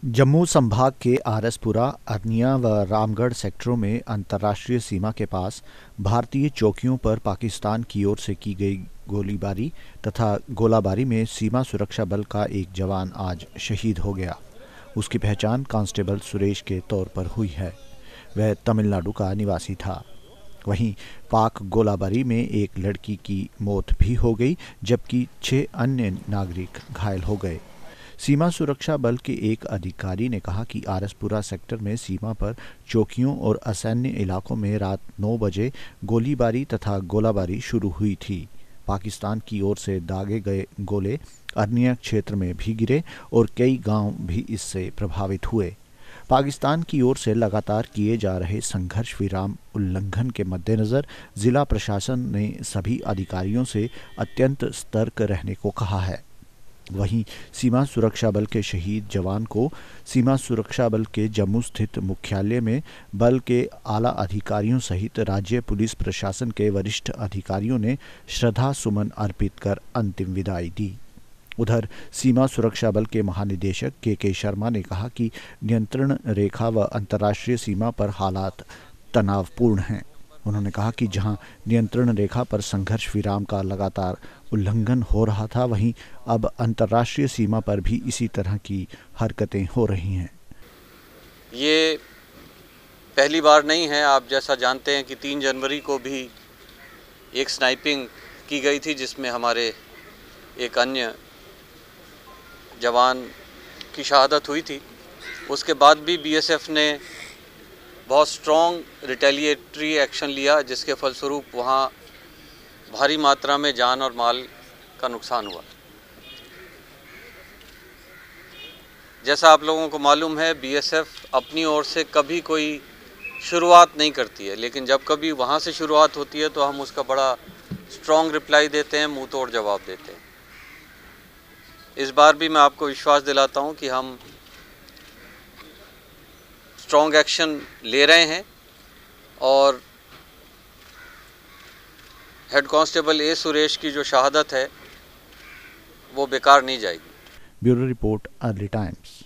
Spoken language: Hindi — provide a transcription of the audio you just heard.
जम्मू संभाग के आरएसपुरा, अरनिया व रामगढ़ सेक्टरों में अंतर्राष्ट्रीय सीमा के पास भारतीय चौकियों पर पाकिस्तान की ओर से की गई गोलीबारी तथा गोलाबारी में सीमा सुरक्षा बल का एक जवान आज शहीद हो गया। उसकी पहचान कांस्टेबल सुरेश के तौर पर हुई है। वह तमिलनाडु का निवासी था। वहीं पाक गोलाबारी में एक लड़की की मौत भी हो गई, जबकि 6 अन्य नागरिक घायल हो गए। सीमा सुरक्षा बल के एक अधिकारी ने कहा कि आरएसपुरा सेक्टर में सीमा पर चौकियों और असैन्य इलाकों में रात 9 बजे गोलीबारी तथा गोलाबारी शुरू हुई थी। पाकिस्तान की ओर से दागे गए गोले अरनिया क्षेत्र में भी गिरे और कई गांव भी इससे प्रभावित हुए। पाकिस्तान की ओर से लगातार किए जा रहे संघर्ष विराम उल्लंघन के मद्देनज़र जिला प्रशासन ने सभी अधिकारियों से अत्यंत सतर्क रहने को कहा है। वहीं सीमा सुरक्षा बल के शहीद जवान को सीमा सुरक्षा बल के जम्मू स्थित मुख्यालय में बल के आला अधिकारियों सहित राज्य पुलिस प्रशासन के वरिष्ठ अधिकारियों ने श्रद्धा सुमन अर्पित कर अंतिम विदाई दी। उधर सीमा सुरक्षा बल के महानिदेशक के शर्मा ने कहा कि नियंत्रण रेखा व अंतर्राष्ट्रीय सीमा पर हालात तनावपूर्ण हैं। उन्होंने कहा कि जहां नियंत्रण रेखा पर संघर्ष विराम का लगातार उल्लंघन हो रहा था, वहीं अब अंतर्राष्ट्रीय सीमा पर भी इसी तरह की हरकतें हो रही हैं। ये पहली बार नहीं है। आप जैसा जानते हैं कि 3 जनवरी को भी एक स्नाइपिंग की गई थी, जिसमें हमारे एक अन्य जवान की शहादत हुई थी। उसके बाद भी बीएसएफ ने बहुत स्ट्रॉन्ग रिटेलिएटरी एक्शन लिया, जिसके फलस्वरूप वहाँ भारी मात्रा में जान और माल का नुकसान हुआ। जैसा आप लोगों को मालूम है, बीएसएफ अपनी ओर से कभी कोई शुरुआत नहीं करती है, लेकिन जब कभी वहाँ से शुरुआत होती है तो हम उसका बड़ा स्ट्रॉन्ग रिप्लाई देते हैं, मुंह तोड़ जवाब देते हैं। इस बार भी मैं आपको विश्वास दिलाता हूँ कि हम स्ट्रॉन्ग एक्शन ले रहे हैं और हेड कांस्टेबल ए सुरेश की जो शहादत है वो बेकार नहीं जाएगी। Bureau report, Early times.